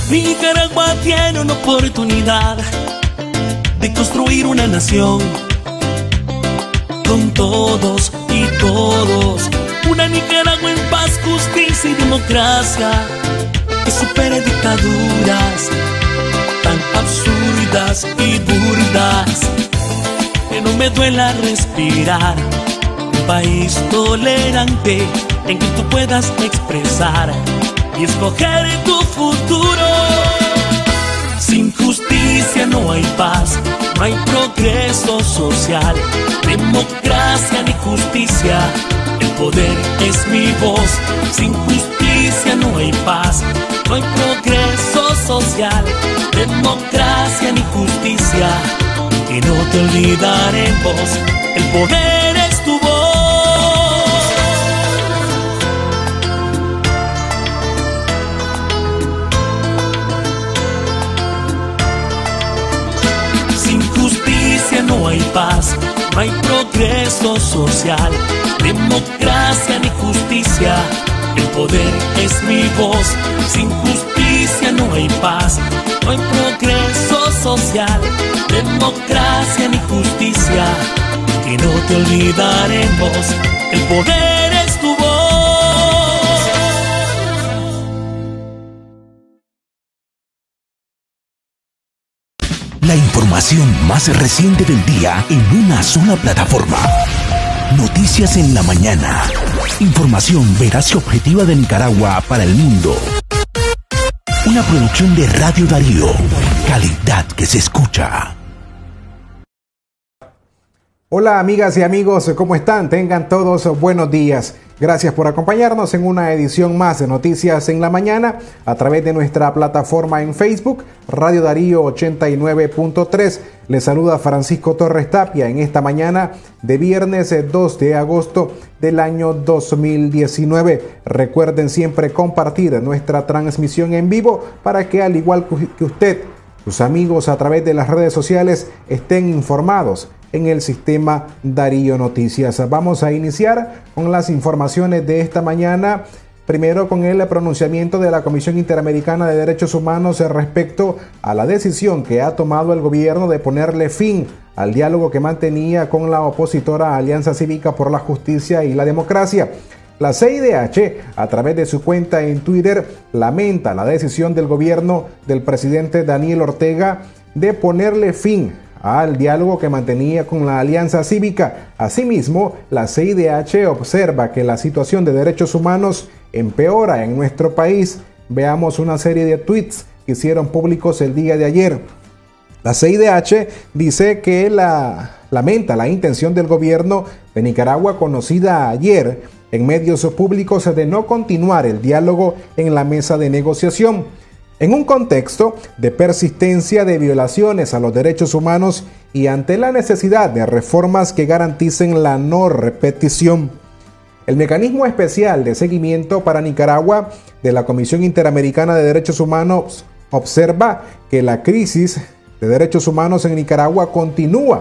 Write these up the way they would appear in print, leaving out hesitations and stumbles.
Nicaragua tiene una oportunidad de construir una nación con todos y todos. Una Nicaragua en paz, justicia y democracia que supere dictaduras tan absurdas y burdas. Que no me duela respirar. Un país tolerante en que tú puedas expresar y escoger tu futuro. Sin justicia no hay paz, no hay progreso social, democracia ni justicia, el poder es mi voz. Sin justicia no hay paz, no hay progreso social, democracia ni justicia, y no te olvidaremos, el poder es tu voz. No hay paz, no hay progreso social, democracia ni justicia, el poder es mi voz. Sin justicia no hay paz, no hay progreso social, democracia ni justicia, y no te olvidaremos, el poder es tu voz. La información más reciente del día en una sola plataforma. Noticias en la mañana. Información veraz y objetiva de Nicaragua para el mundo. Una producción de Radio Darío. Calidad que se escucha. Hola amigas y amigos, ¿cómo están? Tengan todos buenos días. Gracias por acompañarnos en una edición más de Noticias en la Mañana a través de nuestra plataforma en Facebook, Radio Darío 89.3. Les saluda Francisco Torres Tapia en esta mañana de viernes 2 de agosto del año 2019. Recuerden siempre compartir nuestra transmisión en vivo para que, al igual que usted, sus amigos a través de las redes sociales estén informados en el sistema Darío Noticias. Vamos a iniciar con las informaciones de esta mañana. Primero, con el pronunciamiento de la Comisión Interamericana de Derechos Humanos respecto a la decisión que ha tomado el gobierno de ponerle fin al diálogo que mantenía con la opositora Alianza Cívica por la Justicia y la Democracia. La CIDH, a través de su cuenta en Twitter, lamenta la decisión del gobierno del presidente Daniel Ortega de ponerle fin al diálogo que mantenía con la Alianza Cívica. Asimismo, la CIDH observa que la situación de derechos humanos empeora en nuestro país. Veamos una serie de tweets que hicieron públicos el día de ayer. La CIDH dice que lamenta la intención del gobierno de Nicaragua, conocida ayer en medios públicos, de no continuar el diálogo en la mesa de negociación, en un contexto de persistencia de violaciones a los derechos humanos y ante la necesidad de reformas que garanticen la no repetición. El mecanismo especial de seguimiento para Nicaragua de la Comisión Interamericana de Derechos Humanos observa que la crisis de derechos humanos en Nicaragua continúa.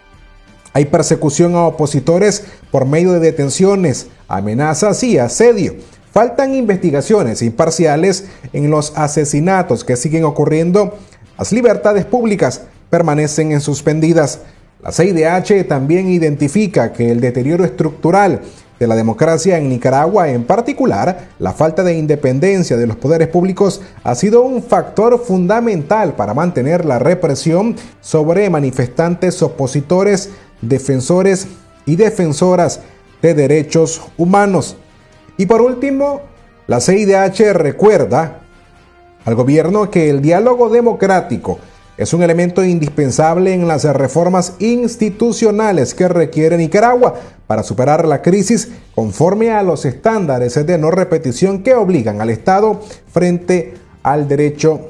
Hay persecución a opositores por medio de detenciones, amenazas y asedio. Faltan investigaciones imparciales en los asesinatos que siguen ocurriendo. Las libertades públicas permanecen suspendidas. La CIDH también identifica que el deterioro estructural de la democracia en Nicaragua, en particular la falta de independencia de los poderes públicos, ha sido un factor fundamental para mantener la represión sobre manifestantes, opositores, defensores y defensoras de derechos humanos. Y por último, la CIDH recuerda al gobierno que el diálogo democrático es un elemento indispensable en las reformas institucionales que requiere Nicaragua para superar la crisis conforme a los estándares de no repetición que obligan al Estado frente al derecho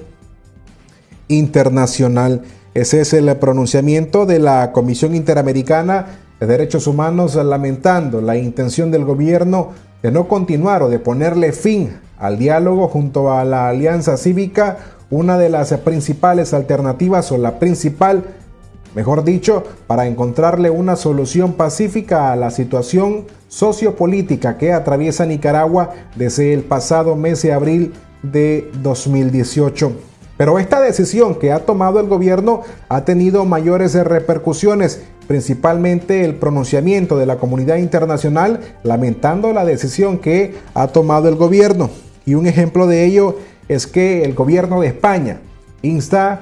internacional. Ese es el pronunciamiento de la Comisión Interamericana de Derechos Humanos, lamentando la intención del gobierno de no continuar o de ponerle fin al diálogo junto a la Alianza Cívica, una de las principales alternativas, o la principal, mejor dicho, para encontrarle una solución pacífica a la situación sociopolítica que atraviesa Nicaragua desde el pasado mes de abril de 2018. Pero esta decisión que ha tomado el gobierno ha tenido mayores repercusiones, principalmente el pronunciamiento de la comunidad internacional lamentando la decisión que ha tomado el gobierno. Y un ejemplo de ello es que el gobierno de España insta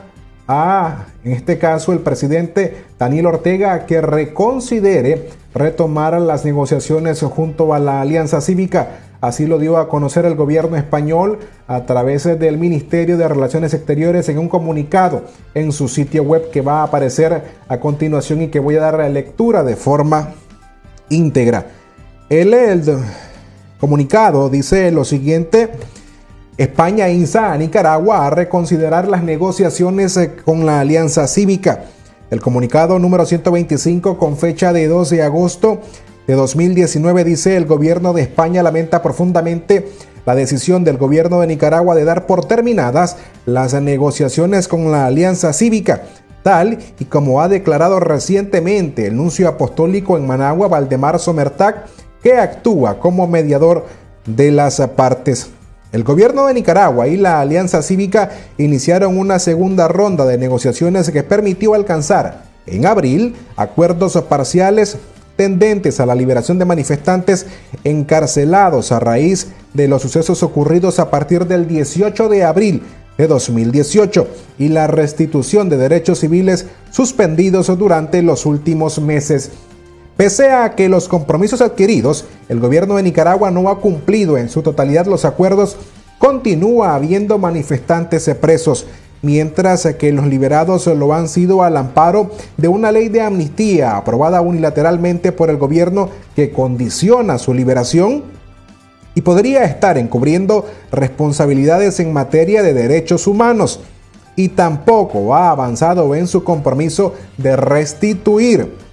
en este caso, el presidente Daniel Ortega a que reconsidere retomar las negociaciones junto a la Alianza Cívica. Así lo dio a conocer el gobierno español a través del Ministerio de Relaciones Exteriores en un comunicado en su sitio web que va a aparecer a continuación y que voy a dar lectura de forma íntegra. El comunicado dice lo siguiente: España insta a Nicaragua a reconsiderar las negociaciones con la Alianza Cívica. El comunicado número 125 con fecha de 2 de agosto de 2019 dice: el gobierno de España lamenta profundamente la decisión del gobierno de Nicaragua de dar por terminadas las negociaciones con la Alianza Cívica, tal y como ha declarado recientemente el nuncio apostólico en Managua, Valdemar Somertag, que actúa como mediador de las partes. El gobierno de Nicaragua y la Alianza Cívica iniciaron una segunda ronda de negociaciones que permitió alcanzar en abril acuerdos parciales tendentes a la liberación de manifestantes encarcelados a raíz de los sucesos ocurridos a partir del 18 de abril de 2018 y la restitución de derechos civiles suspendidos durante los últimos meses. Pese a que los compromisos adquiridos, el gobierno de Nicaragua no ha cumplido en su totalidad los acuerdos, continúa habiendo manifestantes presos, mientras que los liberados lo han sido al amparo de una ley de amnistía aprobada unilateralmente por el gobierno que condiciona su liberación y podría estar encubriendo responsabilidades en materia de derechos humanos, y tampoco ha avanzado en su compromiso de restituir,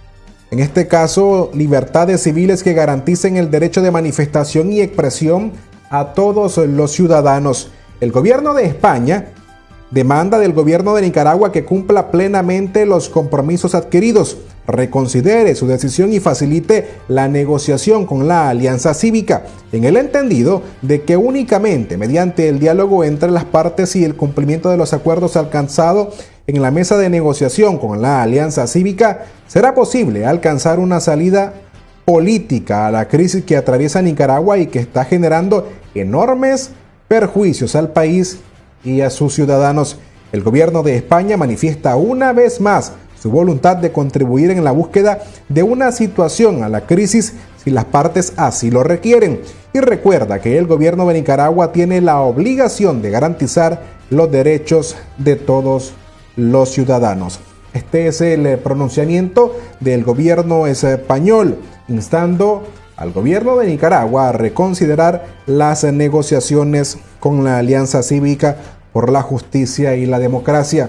en este caso, libertades civiles que garanticen el derecho de manifestación y expresión a todos los ciudadanos. El gobierno de España demanda del gobierno de Nicaragua que cumpla plenamente los compromisos adquiridos, reconsidere su decisión y facilite la negociación con la Alianza Cívica, en el entendido de que únicamente mediante el diálogo entre las partes y el cumplimiento de los acuerdos alcanzados en la mesa de negociación con la Alianza Cívica será posible alcanzar una salida política a la crisis que atraviesa Nicaragua y que está generando enormes perjuicios al país y a sus ciudadanos. El gobierno de España manifiesta una vez más su voluntad de contribuir en la búsqueda de una situación a la crisis si las partes así lo requieren, y recuerda que el gobierno de Nicaragua tiene la obligación de garantizar los derechos de todos los ciudadanos. Este es el pronunciamiento del gobierno español, instando al gobierno de Nicaragua a reconsiderar las negociaciones con la Alianza Cívica por la Justicia y la Democracia.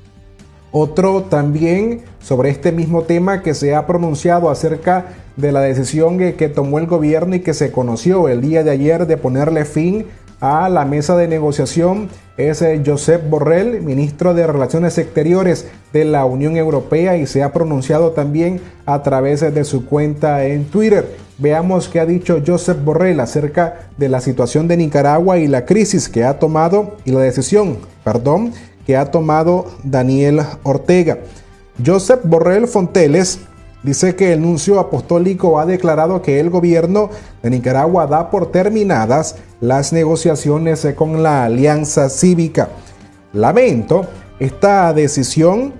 Otro también sobre este mismo tema que se ha pronunciado acerca de la decisión que tomó el gobierno y que se conoció el día de ayer de ponerle fin a la mesa de negociación es Josep Borrell, ministro de Relaciones Exteriores de la Unión Europea, y se ha pronunciado también a través de su cuenta en Twitter. Veamos qué ha dicho Josep Borrell acerca de la situación de Nicaragua y la crisis que ha tomado y la decisión, que ha tomado Daniel Ortega. Josep Borrell Fonteles dice que el nuncio apostólico ha declarado que el gobierno de Nicaragua da por terminadas las negociaciones con la Alianza Cívica. Lamento esta decisión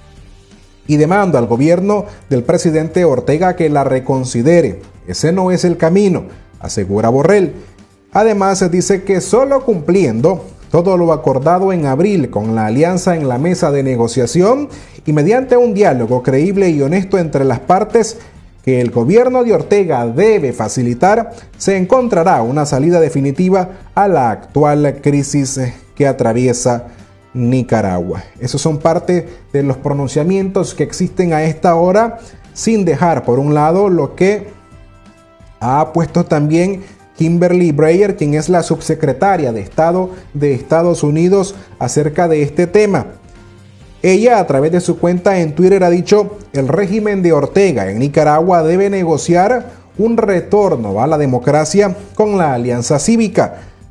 y demando al gobierno del presidente Ortega que la reconsidere. Ese no es el camino, asegura Borrell. Además, dice que solo cumpliendo todo lo acordado en abril con la alianza en la mesa de negociación y mediante un diálogo creíble y honesto entre las partes que el gobierno de Ortega debe facilitar, se encontrará una salida definitiva a la actual crisis que atraviesa Nicaragua. Esos son parte de los pronunciamientos que existen a esta hora, sin dejar por un lado lo que ha puesto también Kimberly Breyer, quien es la subsecretaria de Estado de Estados Unidos, acerca de este tema. Ella, a través de su cuenta en Twitter, ha dicho: el régimen de Ortega en Nicaragua debe negociar un retorno a la democracia con la Alianza Cívica.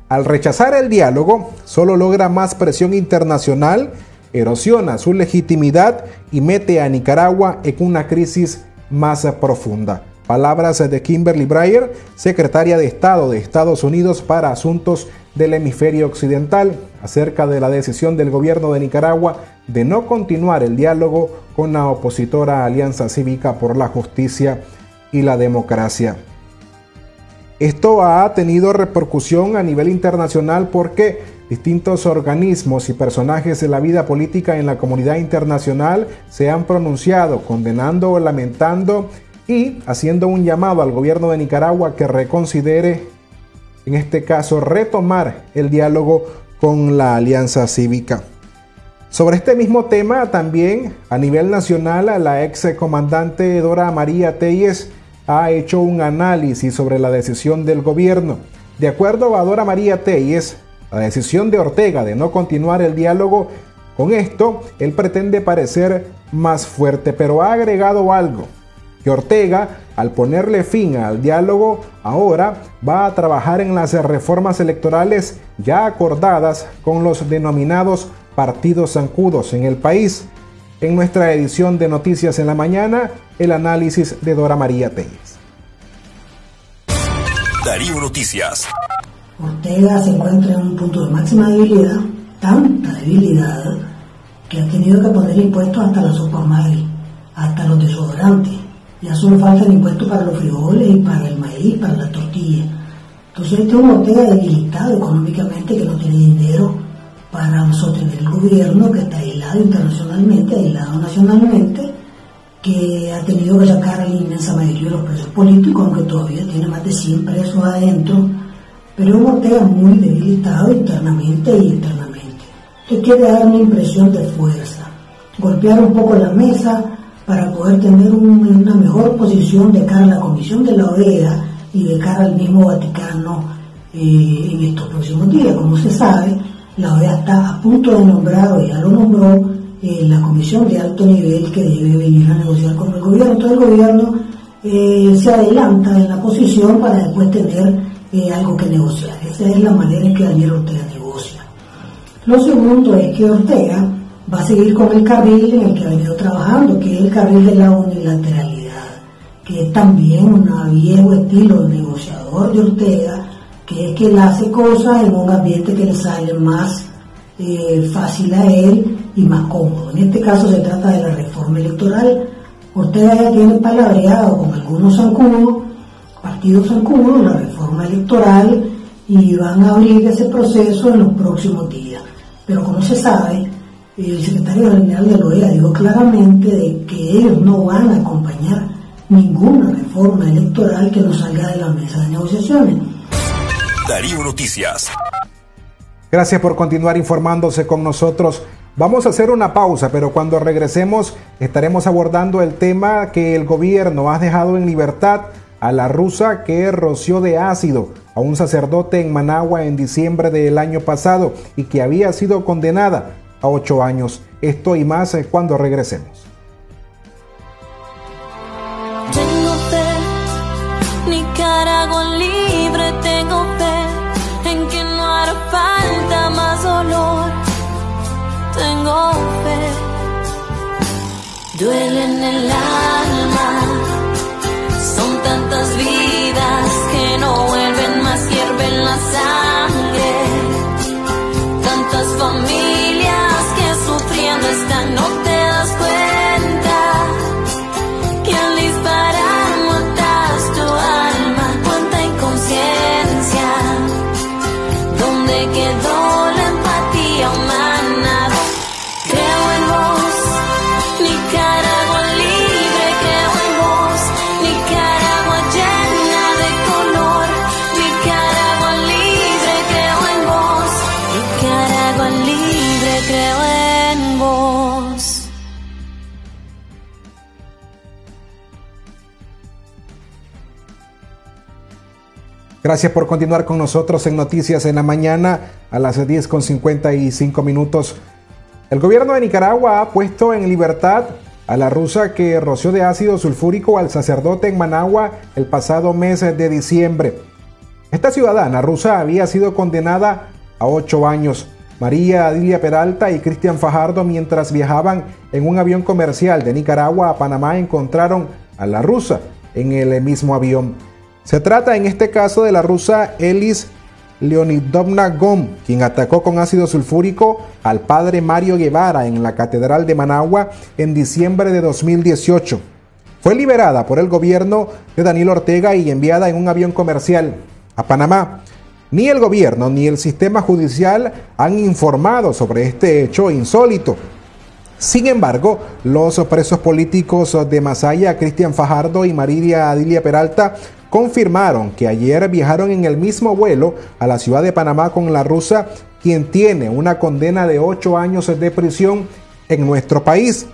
al rechazar el diálogo, solo logra más presión internacional, erosiona su legitimidad y mete a Nicaragua en una crisis más profunda. Palabras de Kimberly Breyer, secretaria de Estado de Estados Unidos para Asuntos del Hemisferio Occidental, acerca de la decisión del gobierno de Nicaragua de no continuar el diálogo con la opositora Alianza Cívica por la Justicia y la Democracia. Esto ha tenido repercusión a nivel internacional porque distintos organismos y personajes de la vida política en la comunidad internacional se han pronunciado condenando o lamentando y haciendo un llamado al gobierno de Nicaragua que reconsidere, en este caso, retomar el diálogo con la Alianza Cívica. Sobre este mismo tema, también a nivel nacional, la ex comandante Dora María Telles ha hecho un análisis sobre la decisión del gobierno. De acuerdo a Dora María Telles, la decisión de Ortega de no continuar el diálogo, con esto él pretende parecer más fuerte, pero ha agregado algo, que Ortega, al ponerle fin al diálogo, ahora va a trabajar en las reformas electorales ya acordadas con los denominados partidos zancudos en el país. En nuestra edición de Noticias en la Mañana, el análisis de Dora María Telles. Darío Noticias. Ortega se encuentra en un punto de máxima debilidad, tanta debilidad que ha tenido que poner impuestos hasta la sopa Maggi, hasta los desodorantes. Ya solo faltan impuestos para los frijoles y para el maíz, para la tortilla. Entonces este es un Ortega debilitado económicamente, que no tiene dinero para sostener el gobierno, que está aislado internacionalmente, aislado nacionalmente, que ha tenido que sacar a la inmensa mayoría de los presos políticos, aunque todavía tiene más de 100 presos adentro, pero es un Ortega muy debilitado internamente y externamente. Usted quiere dar una impresión de fuerza, golpear un poco la mesa para poder tener una mejor posición de cara a la Comisión de la OEA y de cara al mismo Vaticano en estos próximos días. Como se sabe, la OEA está a punto de nombrar, o ya lo nombró, la comisión de alto nivel que debe venir a negociar con el gobierno. Entonces el gobierno se adelanta en la posición para después tener algo que negociar. Esa es la manera en que Daniel Ortega negocia. Lo segundo es que Ortega va a seguir con el carril en el que ha venido trabajando, que es el carril de la unilateralidad, que es también un viejo estilo de negociador de Ortega, que es que él hace cosas en un ambiente que le sale más fácil a él y más cómodo. En este caso se trata de la reforma electoral. Ortega ya tiene palabreado con algunos zancudos, partidos zancudos, la reforma electoral, y van a abrir ese proceso en los próximos días. Pero como se sabe, el secretario general de la OEA dijo claramente de que ellos no van a acompañar ninguna reforma electoral que no salga de la mesa de negociaciones. Darío Noticias. Gracias por continuar informándose con nosotros. Vamos a hacer una pausa, pero cuando regresemos estaremos abordando el tema que el gobierno ha dejado en libertad a la rusa que roció de ácido a un sacerdote en Managua en diciembre del año pasado y que había sido condenada a 8 años. Esto y más cuando regresemos. Tengo fe, Nicaragua libre, tengo fe en que no hará falta más dolor. Tengo fe, duele en el alma, son tantas vidas que no vuelven más, hierven la sangre, tantas familias que sufriendo están, no te das cuenta que al disparar matas tu alma, cuánta inconsciencia, ¿dónde quedó la empatía humana? Creo en vos, Nicaragua libre, creo en vos, Nicaragua llena de color, Nicaragua libre, creo en vos, Nicaragua libre, creo en vos. Gracias por continuar con nosotros en Noticias en la Mañana a las 10:55. El gobierno de Nicaragua ha puesto en libertad a la rusa que roció de ácido sulfúrico al sacerdote en Managua el pasado mes de diciembre. Esta ciudadana rusa había sido condenada a 8 años. María Adilia Peralta y Cristian Fajardo, mientras viajaban en un avión comercial de Nicaragua a Panamá, encontraron a la rusa en el mismo avión. Se trata en este caso de la rusa Elis Leonidovna Gom, quien atacó con ácido sulfúrico al padre Mario Guevara en la Catedral de Managua en diciembre de 2018. Fue liberada por el gobierno de Daniel Ortega y enviada en un avión comercial a Panamá. Ni el gobierno ni el sistema judicial han informado sobre este hecho insólito. Sin embargo, los presos políticos de Masaya, Cristian Fajardo y María Adilia Peralta, confirmaron que ayer viajaron en el mismo vuelo a la ciudad de Panamá con la rusa, quien tiene una condena de 8 años de prisión en nuestro país.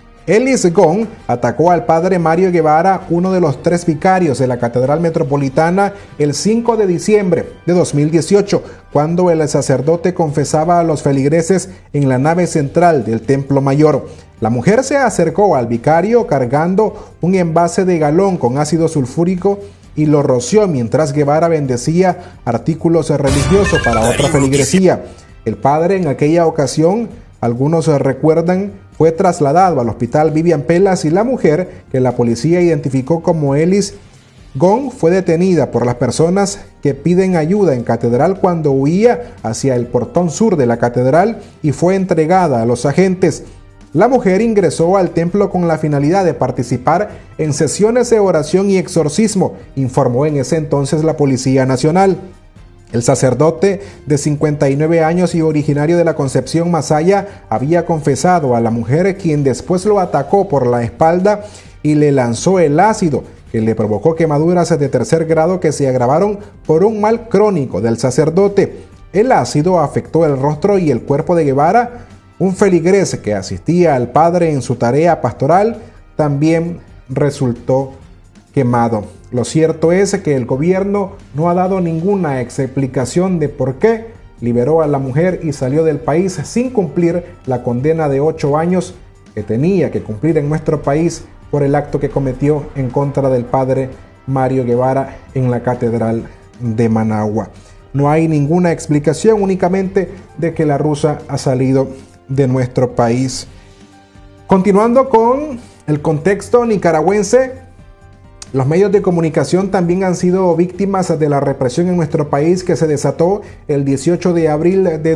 Elis Gom atacó al padre Mario Guevara, uno de los 3 vicarios de la Catedral Metropolitana, el 5 de diciembre de 2018, cuando el sacerdote confesaba a los feligreses en la nave central del Templo Mayor. La mujer se acercó al vicario cargando un envase de galón con ácido sulfúrico y lo roció mientras Guevara bendecía artículos religiosos para otra feligresía. El padre en aquella ocasión, algunos recuerdan, fue trasladado al hospital Vivian Pelas y la mujer, que la policía identificó como Elis Gom, fue detenida por las personas que piden ayuda en Catedral cuando huía hacia el portón sur de la catedral y fue entregada a los agentes. La mujer ingresó al templo con la finalidad de participar en sesiones de oración y exorcismo, informó en ese entonces la Policía Nacional. El sacerdote de 59 años y originario de la Concepción Masaya había confesado a la mujer, quien después lo atacó por la espalda y le lanzó el ácido, que le provocó quemaduras de 3er grado que se agravaron por un mal crónico del sacerdote. El ácido afectó el rostro y el cuerpo de Guevara. Un feligrés que asistía al padre en su tarea pastoral también resultó quemado. Lo cierto es que el gobierno no ha dado ninguna explicación de por qué liberó a la mujer y salió del país sin cumplir la condena de 8 años que tenía que cumplir en nuestro país por el acto que cometió en contra del padre Mario Guevara en la Catedral de Managua. No hay ninguna explicación, únicamente de que la rusa ha salido de nuestro país. Continuando con el contexto nicaragüense, los medios de comunicación también han sido víctimas de la represión en nuestro país que se desató el 18 de abril de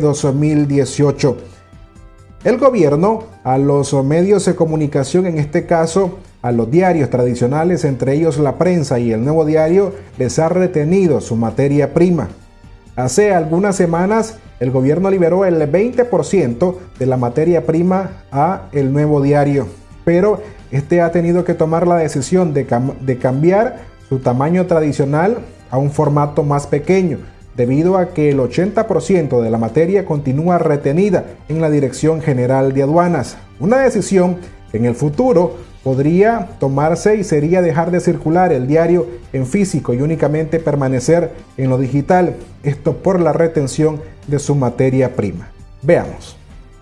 2018. El gobierno a los medios de comunicación, en este caso a los diarios tradicionales, entre ellos La Prensa y El Nuevo Diario, les ha retenido su materia prima. Hace algunas semanas el gobierno liberó el 20% de la materia prima a El Nuevo Diario, pero este ha tenido que tomar la decisión de cambiar su tamaño tradicional a un formato más pequeño, debido a que el 80% de la materia continúa retenida en la Dirección General de Aduanas. Una decisión que en el futuro podría tomarse y sería dejar de circular el diario en físico y únicamente permanecer en lo digital, esto por la retención de su materia prima. Veamos.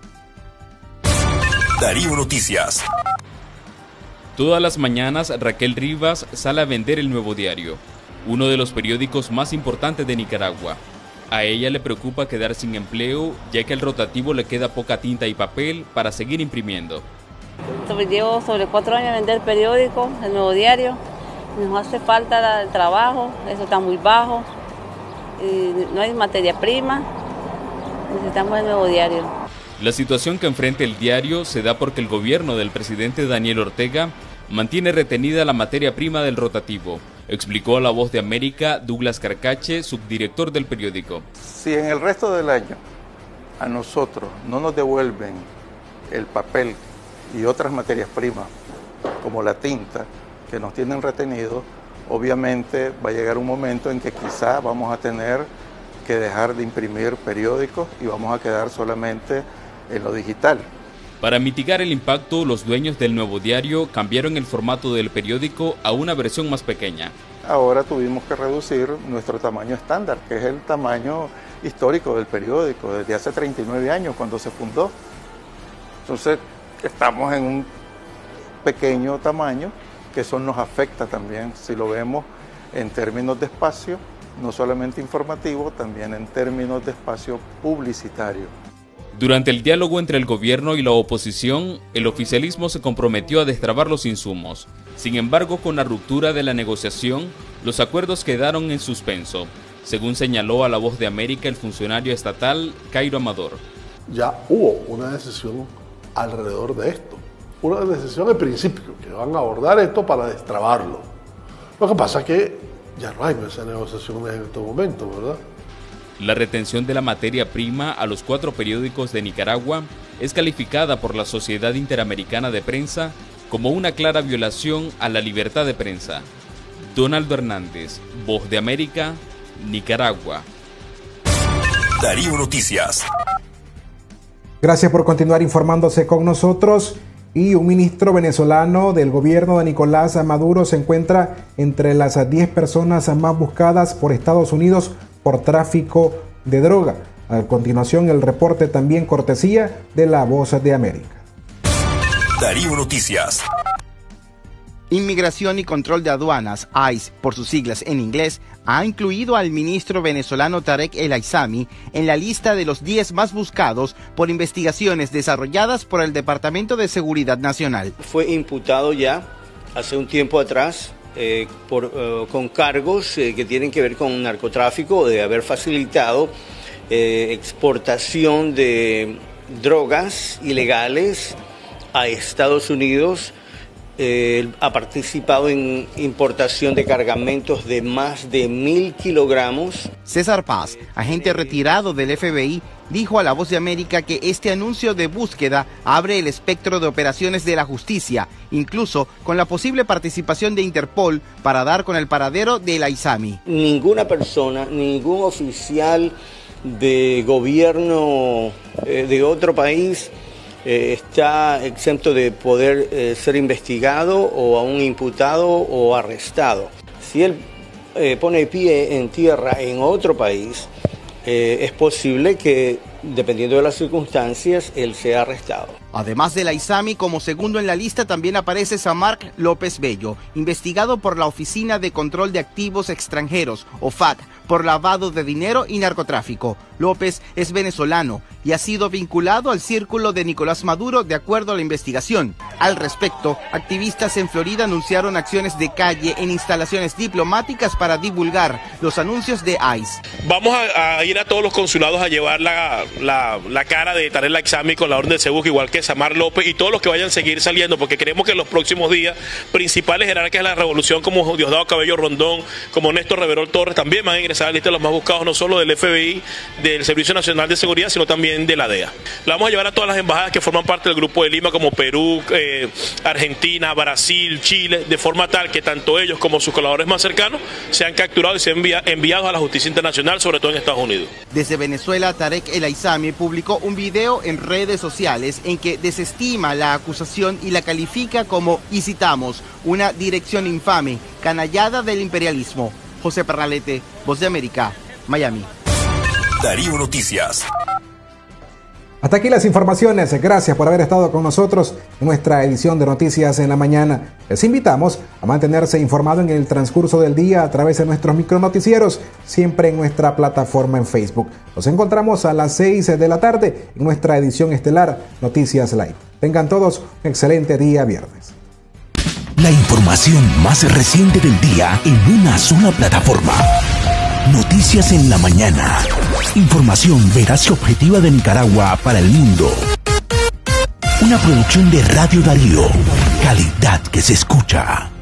Darío Noticias. Todas las mañanas Raquel Rivas sale a vender El Nuevo Diario, uno de los periódicos más importantes de Nicaragua. A ella le preocupa quedar sin empleo, ya que al rotativo le queda poca tinta y papel para seguir imprimiendo. Llevo sobre 4 años a vender periódicos, El Nuevo Diario. Nos hace falta el trabajo, eso está muy bajo, y no hay materia prima, necesitamos El Nuevo Diario. La situación que enfrenta el diario se da porque el gobierno del presidente Daniel Ortega mantiene retenida la materia prima del rotativo, explicó a La Voz de América Douglas Carcache, subdirector del periódico. Si en el resto del año a nosotros no nos devuelven el papel y otras materias primas, como la tinta, que nos tienen retenido, obviamente va a llegar un momento en que quizá vamos a tener que dejar de imprimir periódicos y vamos a quedar solamente en lo digital. Para mitigar el impacto, los dueños del Nuevo Diario cambiaron el formato del periódico a una versión más pequeña. Ahora tuvimos que reducir nuestro tamaño estándar, que es el tamaño histórico del periódico, desde hace 39 años, cuando se fundó. Entonces, estamos en un pequeño tamaño, que eso nos afecta también, si lo vemos en términos de espacio, no solamente informativo, también en términos de espacio publicitario. Durante el diálogo entre el gobierno y la oposición, el oficialismo se comprometió a destrabar los insumos. Sin embargo, con la ruptura de la negociación, los acuerdos quedaron en suspenso, según señaló a La Voz de América el funcionario estatal Cairo Amador. Ya hubo una decisión alrededor de esto, una decisión de principio, que van a abordar esto para destrabarlo. Lo que pasa es que ya no hay esa negociación en este momento, ¿verdad? La retención de la materia prima a los 4 periódicos de Nicaragua es calificada por la Sociedad Interamericana de Prensa como una clara violación a la libertad de prensa. Donaldo Hernández, Voz de América, Nicaragua. Darío Noticias. Gracias por continuar informándose con nosotros. Y un ministro venezolano del gobierno de Nicolás Maduro se encuentra entre las 10 personas más buscadas por Estados Unidos por tráfico de droga. A continuación, el reporte también cortesía de La Voz de América. Darío Noticias. Inmigración y Control de Aduanas, ICE, por sus siglas en inglés, ha incluido al ministro venezolano Tarek El Aissami en la lista de los 10 más buscados por investigaciones desarrolladas por el Departamento de Seguridad Nacional. Fue imputado ya hace un tiempo atrás con cargos que tienen que ver con narcotráfico, de haber facilitado exportación de drogas ilegales a Estados Unidos. Ha participado en importación de cargamentos de más de 1.000 kilogramos. César Paz, agente retirado del FBI, dijo a La Voz de América que este anuncio de búsqueda abre el espectro de operaciones de la justicia, incluso con la posible participación de Interpol para dar con el paradero de El Aissami. Ninguna persona, ningún oficial de gobierno de otro país está exento de poder ser investigado o aún imputado o arrestado. Si él pone pie en tierra en otro país, es posible que, dependiendo de las circunstancias, él sea arrestado. Además del Aissami, como segundo en la lista también aparece Samark López Bello, investigado por la Oficina de Control de Activos Extranjeros, OFAC, por lavado de dinero y narcotráfico. López es venezolano y ha sido vinculado al círculo de Nicolás Maduro de acuerdo a la investigación. Al respecto, activistas en Florida anunciaron acciones de calle en instalaciones diplomáticas para divulgar los anuncios de ICE. Vamos a ir a todos los consulados a llevar la cara de Tarek El Aissami con la orden de Sebuc, igual que Samar López y todos los que vayan a seguir saliendo, porque creemos que en los próximos días principales jerarcas de la revolución, como Diosdado Cabello Rondón, como Néstor Reverol Torres, también van a ingresar a la lista de los más buscados, no solo del FBI, del Servicio Nacional de Seguridad, sino también de la DEA. La vamos a llevar a todas las embajadas que forman parte del Grupo de Lima, como Perú, Argentina, Brasil, Chile, de forma tal que tanto ellos como sus colaboradores más cercanos sean capturados y sean enviados a la justicia internacional, sobre todo en Estados Unidos. Desde Venezuela, Tarek El Aissami publicó un video en redes sociales en que desestima la acusación y la califica como, y citamos, una dirección infame, canallada del imperialismo. José Pernalete, Voz de América, Miami. Darío Noticias. Hasta aquí las informaciones. Gracias por haber estado con nosotros en nuestra edición de Noticias en la Mañana. Les invitamos a mantenerse informado en el transcurso del día a través de nuestros micronoticieros, siempre en nuestra plataforma en Facebook. Nos encontramos a las 6 de la tarde en nuestra edición estelar Noticias Live. Tengan todos un excelente día viernes. La información más reciente del día en una sola plataforma. Noticias en la Mañana. Información veraz y objetiva de Nicaragua para el mundo. Una producción de Radio Darío. Calidad que se escucha.